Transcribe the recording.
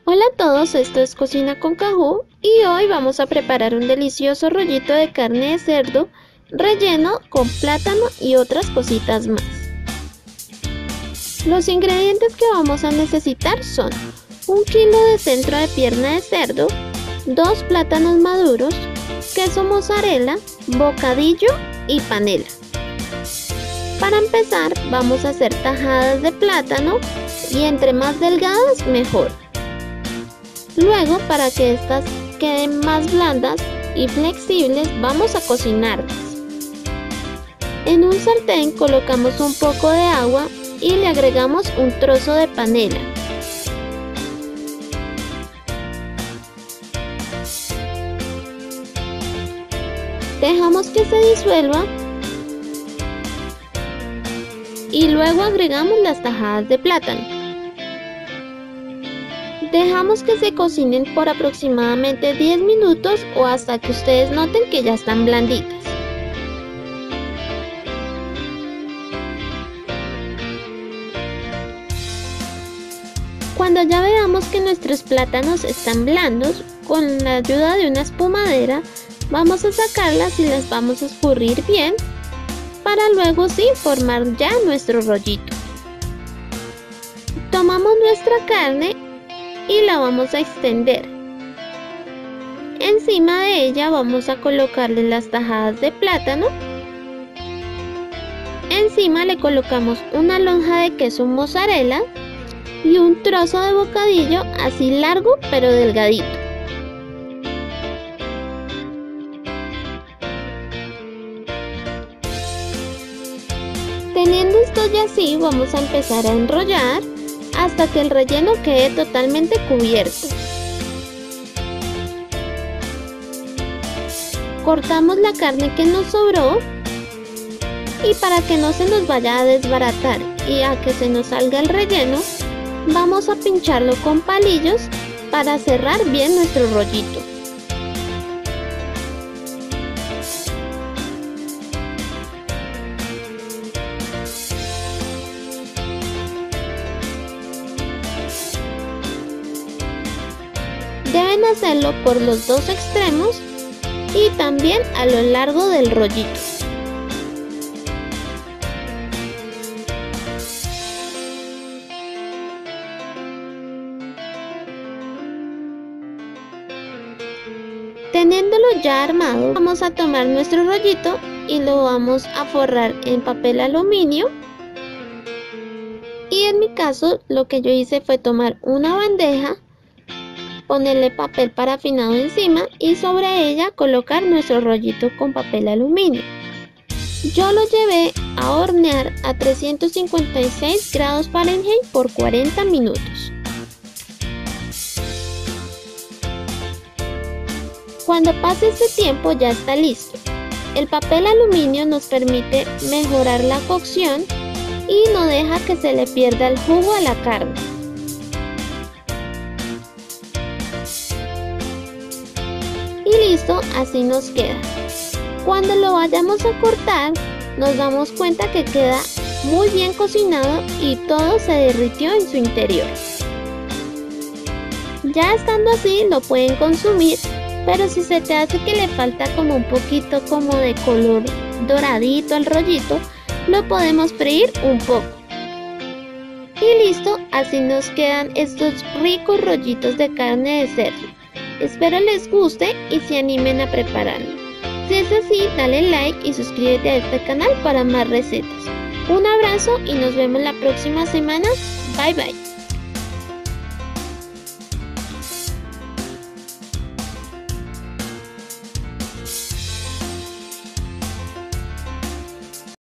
Hola a todos, esto es Cocina con Cajú y hoy vamos a preparar un delicioso rollito de carne de cerdo relleno con plátano y otras cositas más. Los ingredientes que vamos a necesitar son 1 kilo de centro de pierna de cerdo, 2 plátanos maduros, queso mozzarella, bocadillo y panela. Para empezar vamos a hacer tajadas de plátano y entre más delgadas mejor. Luego, para que estas queden más blandas y flexibles, vamos a cocinarlas. En un sartén colocamos un poco de agua y le agregamos un trozo de panela. Dejamos que se disuelva y luego agregamos las tajadas de plátano. Dejamos que se cocinen por aproximadamente 10 minutos o hasta que ustedes noten que ya están blanditas. Cuando ya veamos que nuestros plátanos están blandos, con la ayuda de una espumadera vamos a sacarlas y las vamos a escurrir bien para luego sí formar ya nuestro rollito. Tomamos nuestra carne y la vamos a extender. Encima de ella vamos a colocarle las tajadas de plátano. Encima le colocamos una lonja de queso mozzarella y un trozo de bocadillo así largo pero delgadito. Teniendo esto ya así, vamos a empezar a enrollar hasta que el relleno quede totalmente cubierto. Cortamos la carne que nos sobró y para que no se nos vaya a desbaratar y a que se nos salga el relleno, vamos a pincharlo con palillos para cerrar bien nuestro rollito. Deben hacerlo por los dos extremos y también a lo largo del rollito. Teniéndolo ya armado, vamos a tomar nuestro rollito y lo vamos a forrar en papel aluminio. Y en mi caso, lo que yo hice fue tomar una bandeja, ponerle papel parafinado encima y sobre ella colocar nuestro rollito con papel aluminio. Yo lo llevé a hornear a 356 grados Fahrenheit por 40 minutos. Cuando pase este tiempo ya está listo. El papel aluminio nos permite mejorar la cocción y no deja que se le pierda el jugo a la carne. Y listo, así nos queda. Cuando lo vayamos a cortar, nos damos cuenta que queda muy bien cocinado y todo se derritió en su interior. Ya estando así, lo pueden consumir, pero si se te hace que le falta como un poquito como de color doradito al rollito, lo podemos freír un poco. Y listo, así nos quedan estos ricos rollitos de carne de cerdo. Espero les guste y se animen a prepararlo. Si es así, dale like y suscríbete a este canal para más recetas. Un abrazo y nos vemos la próxima semana. Bye bye.